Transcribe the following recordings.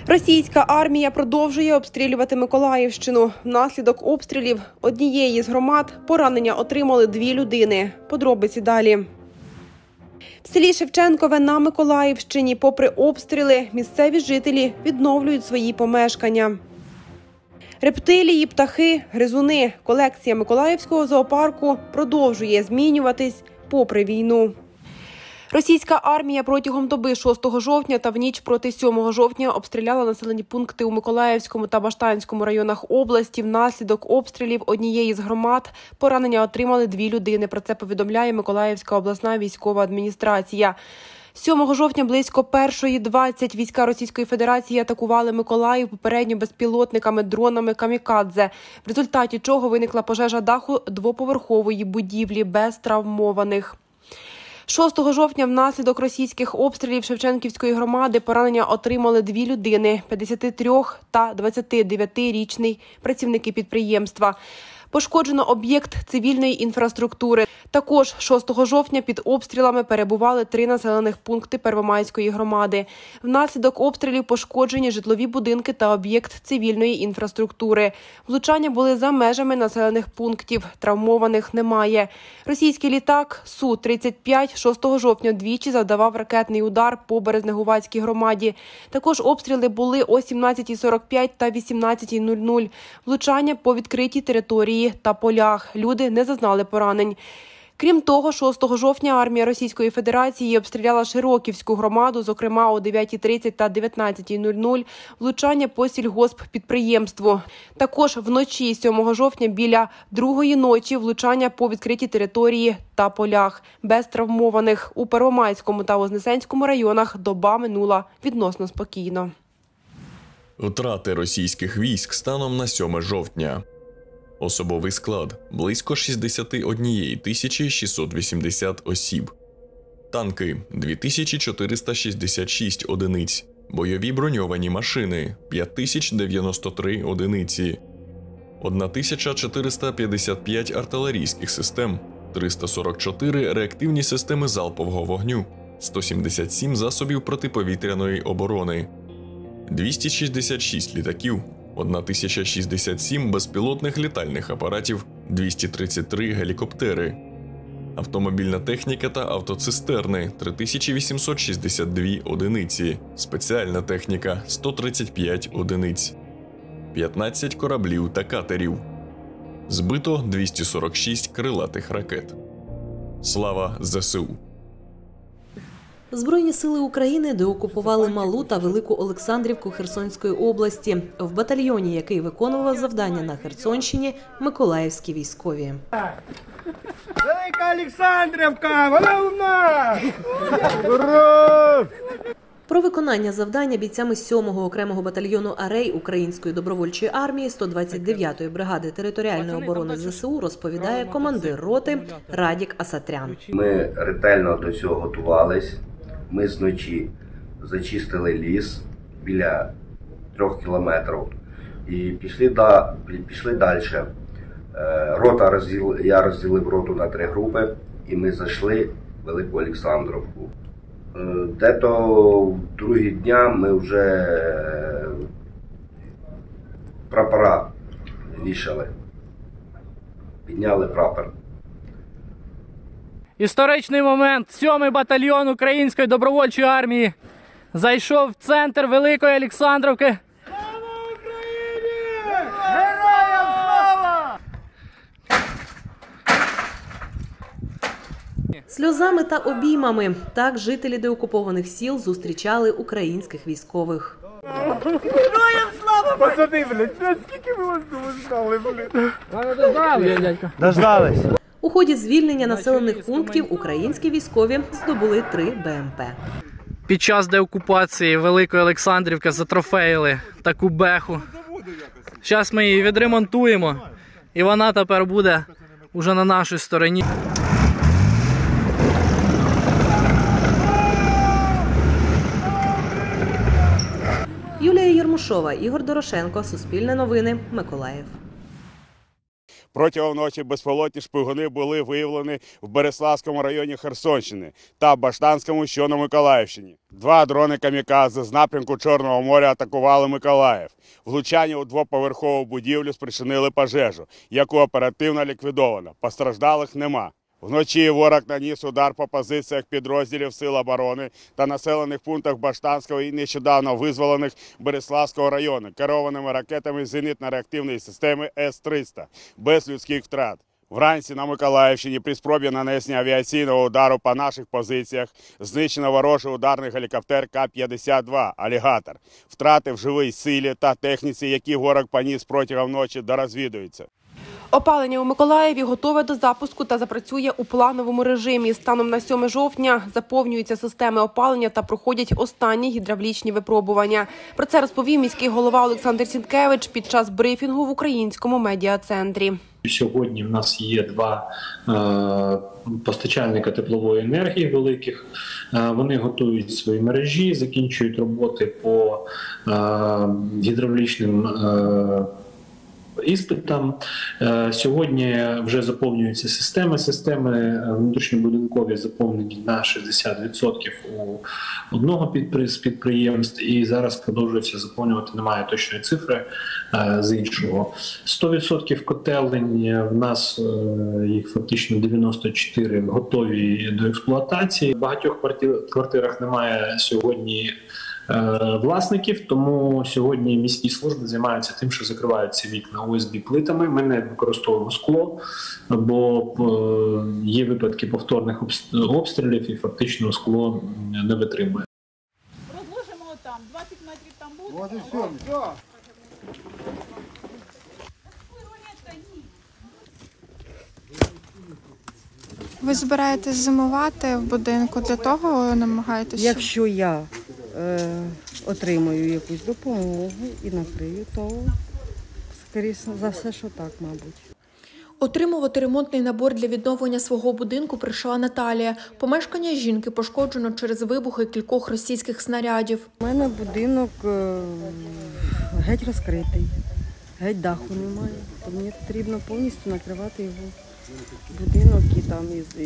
Російська армія продовжує обстрілювати Миколаївщину. Внаслідок обстрілів однієї з громад поранення отримали 2 людини. Подробиці далі. В селі Шевченкове на Миколаївщині, попри обстріли, місцеві жителі відновлюють свої помешкання. Рептилії, птахи, гризуни. Колекція Миколаївського зоопарку продовжує змінюватись попри війну. Російська армія протягом доби 6 жовтня та в ніч проти 7 жовтня обстріляла населені пункти у Миколаївському та Баштанському районах області. Внаслідок обстрілів однієї з громад поранення отримали 2 людини. Про це повідомляє Миколаївська обласна військова адміністрація. 7 жовтня близько 1:20 війська Російської Федерації атакували Миколаїв попередньо безпілотниками, дронами «Камікадзе», в результаті чого виникла пожежа даху 2-поверхової будівлі без травмованих. 6 жовтня внаслідок російських обстрілів Шевченківської громади поранення отримали 2 людини – 53 та 29-річний працівники підприємства. Пошкоджено об'єкт цивільної інфраструктури. Також 6 жовтня під обстрілами перебували 3 населених пункти Первомайської громади. Внаслідок обстрілів пошкоджені житлові будинки та об'єкт цивільної інфраструктури. Влучання були за межами населених пунктів. Травмованих немає. Російський літак Су-35 6 жовтня двічі завдавав ракетний удар по Березнегуватській громаді. Також обстріли були о 17:45 та 18:00. Влучання по відкритій території та полях. Люди не зазнали поранень. Крім того, 6 жовтня армія Російської Федерації обстріляла Широківську громаду, зокрема о 9:30 та 19:00 влучання по сільгосппідприємству. Також вночі 7 жовтня біля 2-ї ночі влучання по відкритій території та полях. Без травмованих. У Первомайському та Вознесенському районах доба минула відносно спокійно. Втрати російських військ станом на 7 жовтня. Особовий склад – близько 61 680 осіб. Танки – 2466 одиниць. Бойові броньовані машини – 5093 одиниці. 1455 артилерійських систем, 344 реактивні системи залпового вогню, 177 засобів протиповітряної оборони, 266 літаків, 1067 безпілотних літальних апаратів, 233 гелікоптери, автомобільна техніка та автоцистерни – 3862 одиниці, спеціальна техніка – 135 одиниць, 15 кораблів та катерів. Збито 246 крилатих ракет. Слава ЗСУ! Збройні сили України деокупували Малу та Велику Олександрівку Херсонської області. В батальйоні, який виконував завдання на Херсонщині, миколаївські військові. Велика Олександрівка! Вона у нас! Ура! Про виконання завдання бійцями 7-го окремого батальйону «Арей» Української добровольчої армії 129-ї бригади територіальної оборони ЗСУ розповідає командир роти Радік Асатрян. Ми ретельно до цього готувались. Ми зночі зачистили ліс біля 3 кілометрів і пішли далі. Я розділив роту на 3 групи і ми зайшли в Велику Олександрівку. Дето в другі дня ми вже прапора вішали, підняли прапор. Історичний момент. 7-й батальйон Української добровольчої армії зайшов в центр Великої Олександрівки. Слава Україні! Героям слава! Сльозами та обіймами – так жителі деокупованих сіл зустрічали українських військових. Героям слава! Пацани, блядь, скільки ви вас знали, блядь? Дождались. У ході звільнення населених пунктів українські військові здобули 3 БМП. Під час деокупації Великої Олександрівки затрофеїли таку беху. Зараз ми її відремонтуємо, і вона тепер буде уже на нашій стороні. Юлія Єрмушова, Ігор Дорошенко, Суспільне новини, Миколаїв. Протягом ночі безпілотні шпигуни були виявлені в Береславському районі Херсонщини та Баштанському, що на Миколаївщині. 2 дрони камікадзе з напрямку Чорного моря атакували Миколаїв. Влучання у двоповерхову будівлю спричинили пожежу, яку оперативно ліквідовано. Постраждалих нема. Вночі ворог наніс удар по позиціях підрозділів Сил оборони та населених пунктах Баштанського і нещодавно визволених Береславського району керованими ракетами зенітно-реактивної системи С-300 без людських втрат. Вранці на Миколаївщині при спробі нанесення авіаційного удару по наших позиціях знищено ворожий ударний гелікоптер К-52 «Алігатор». Втрати в живій силі та техніці, які ворог поніс протягом ночі, дорозвідуються. Опалення у Миколаєві готове до запуску та запрацює у плановому режимі. Станом на 7 жовтня заповнюються системи опалення та проходять останні гідравлічні випробування. Про це розповів міський голова Олександр Сінкевич під час брифінгу в Українському медіа-центрі. Сьогодні в нас є 2 постачальника теплової енергії великих. Вони готують свої мережі, закінчують роботи по гідравлічним іспитам. Сьогодні вже заповнюються системи внутрішньобудинкові заповнені на 60% у одного з підприємств, і зараз продовжується заповнювати, немає точної цифри, з іншого. 100% котелень, в нас їх фактично 94 готові до експлуатації. В багатьох квартирах немає сьогодні власників, тому сьогодні міські служби займаються тим, що закривають ці вікна ОСБ-плитами. Ми не використовуємо скло, бо є випадки повторних обстрілів і фактично скло не витримує. Розложимо там, 20 метрів там буде. Ви збираєтесь зимувати в будинку, для того намагаєтеся? Якщо я отримую якусь допомогу і накрию, то, скоріше за все, що так, мабуть. Отримувати ремонтний набор для відновлення свого будинку прийшла Наталія. Помешкання жінки пошкоджено через вибухи кількох російських снарядів. У мене будинок геть розкритий, геть даху немає. То мені потрібно повністю накривати його будинок, і там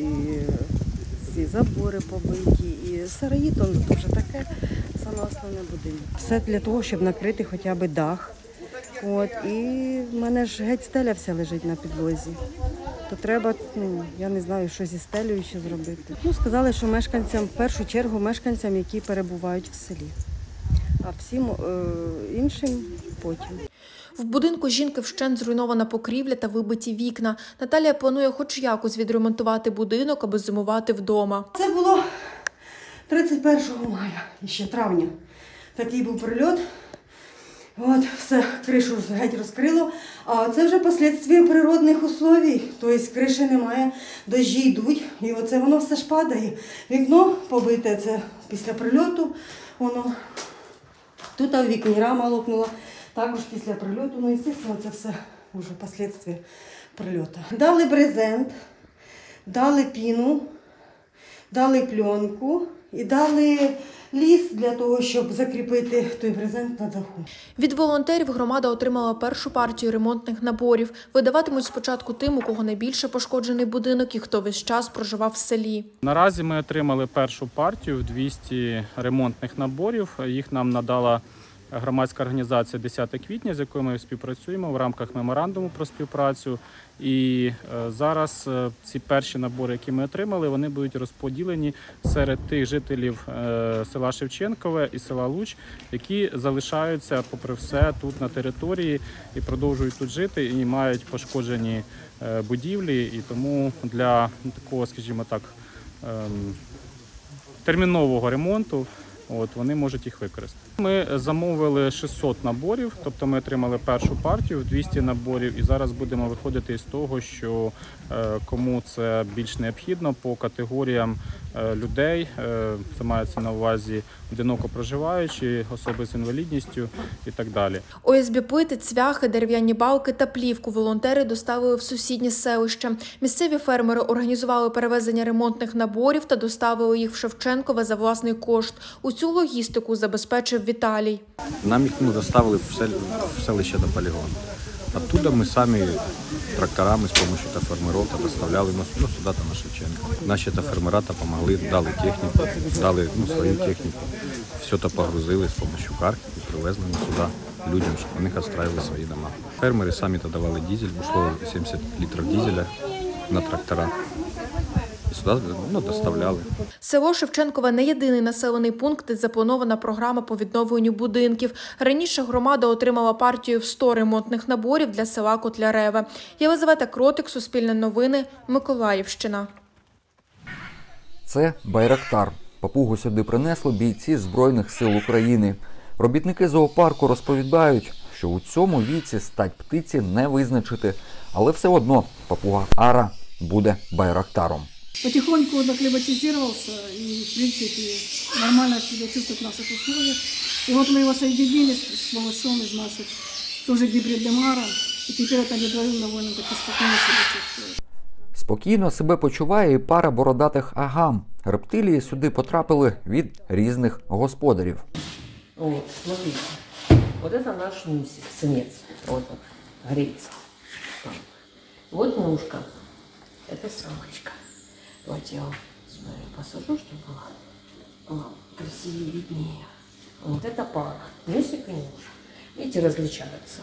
і забори побиті, і сараї, то вже таке саме основне будинок. Все для того, щоб накрити хоча б дах. От, і в мене ж геть стеля вся лежить на підлозі. То треба, я не знаю, що зі стелею ще зробити. Сказали, що мешканцям, в першу чергу мешканцям, які перебувають в селі, а всім іншим потім. В будинку жінки вщент зруйнована покрівля та вибиті вікна. Наталія планує хоч якось відремонтувати будинок, аби зимувати вдома. Це було 31 мая, ще травня. Такий був прильот. От, все, кришу геть розкрило. А це вже послідствия природних условій. Тобто криші немає, дощі йдуть, і оце воно все ж падає. Вікно побите, це після прильоту. Воно. Тут в вікні рама лопнула. Також після прильоту, звісно, це все вже послідствия прильоту. Дали брезент, дали піну, дали пленку і дали ліс для того, щоб закріпити той брезент на даху. Від волонтерів громада отримала першу партію ремонтних наборів. Видаватимуть спочатку тим, у кого найбільше пошкоджений будинок і хто весь час проживав в селі. Наразі ми отримали першу партію 200 ремонтних наборів. Їх нам надала громадська організація 10 квітня, з якою ми співпрацюємо в рамках меморандуму про співпрацю. І зараз ці перші набори, які ми отримали, вони будуть розподілені серед тих жителів села Шевченкове і села Луч, які залишаються, попри все, тут на території і продовжують тут жити, і мають пошкоджені будівлі. І тому для такого, скажімо так, термінового ремонту вони можуть їх використати. Ми замовили 600 наборів, тобто ми отримали першу партію, 200 наборів, і зараз будемо виходити із того, що кому це більш необхідно по категоріям людей, це мається на увазі одиноко проживаючі, особи з інвалідністю і так далі. ОСБ-плити, цвяхи, дерев'яні балки та плівку волонтери доставили в сусіднє селище. Місцеві фермери організували перевезення ремонтних наборів та доставили їх в Шевченкове за власний кошт. Усю логістику забезпечив Віталій. Нам їх доставили в селище до полігону. Оттуда ми самі тракторами з допомогою фермерів доставляли сюди на Шевченка. Наші фермера допомогли, дали техніку, дали свою техніку. Все це погрузили з допомогою карт і привезли сюди людям, щоб вони відстраювали свої дома. Фермери самі давали дизель, йшло 70 літрів дизеля на трактора. І сюди доставляли. Село Шевченкове не єдиний населений пункт, де запланована програма по відновленню будинків. Раніше громада отримала партію в 100 ремонтних наборів для села Котляреве. Єлизавета Кротик, Суспільне новини, Миколаївщина. Це Байрактар. Папугу сюди принесли бійці Збройних сил України. Робітники зоопарку розповідають, що у цьому віці стать птиці не визначити, але все одно папуга Ара буде Байрактаром. Потихоньку он акклиматизировался и, в принципе, нормально себя чувствует в наших условиях. И вот мы его соединили с малышом из наших, тоже гибрид Демара, и теперь это недвоем довольно таки спокойно себя чувствует. Спокійно себе почуває і пара бородатих агам. Рептилії сюди потрапили від різних господарів. Вот, смотрите, вот это наш мусик, самец, вот он, греется. Вот ножка, это самочка. Давайте я посажу, чтобы было красивее, виднее. Вот это пара, мусик и нож. Видите, различаются.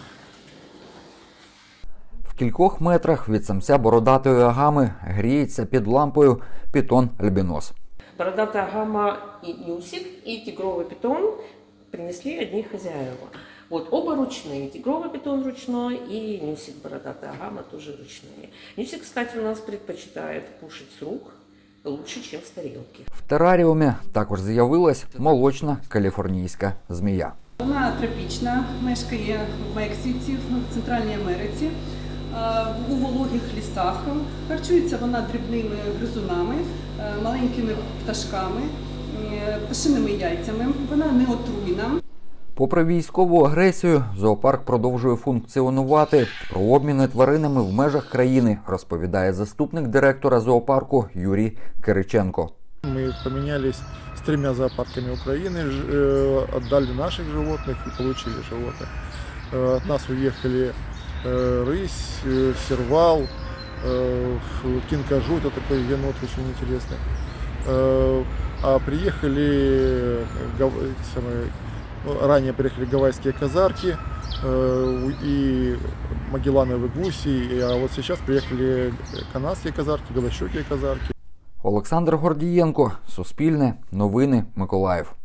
В кількох метрах від самця бородатої агами гріється під лампою питон-альбінос. Бородатая агама и нюсик, и тигровый питон принесли одни хозяева. Вот оба ручные. Тигровый питон ручной и нюсик бородатая агама тоже ручные. Нюсик, кстати, у нас предпочитает кушать с рук лучше, чем с тарелки. В тераріумі також з'явилась молочна каліфорнійська змія. Вона тропічна, мешкає в Мексиці, в Центральній Америці, у вологих лісах. Харчується вона дрібними гризунами, маленькими пташками, пташиними яйцями. Вона не отруйна. Попри військову агресію, зоопарк продовжує функціонувати. Про обміни тваринами в межах країни розповідає заступник директора зоопарку Юрій Кириченко. Мы поменялись с 3 зоопарками Украины, отдали наших животных и получили животных. От нас уехали рысь, сервал, кинкажу, это такой енот очень интересный. А приехали, ранее приехали гавайские казарки и магеллановые гуси, а вот сейчас приехали канадские казарки, белощекие казарки. Олександр Гордієнко, Суспільне, новини, Миколаїв.